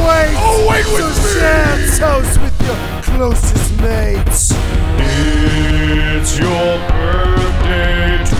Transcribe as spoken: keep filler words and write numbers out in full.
wait! Oh, wait with so me! share toast with your closest mates. It's your birthday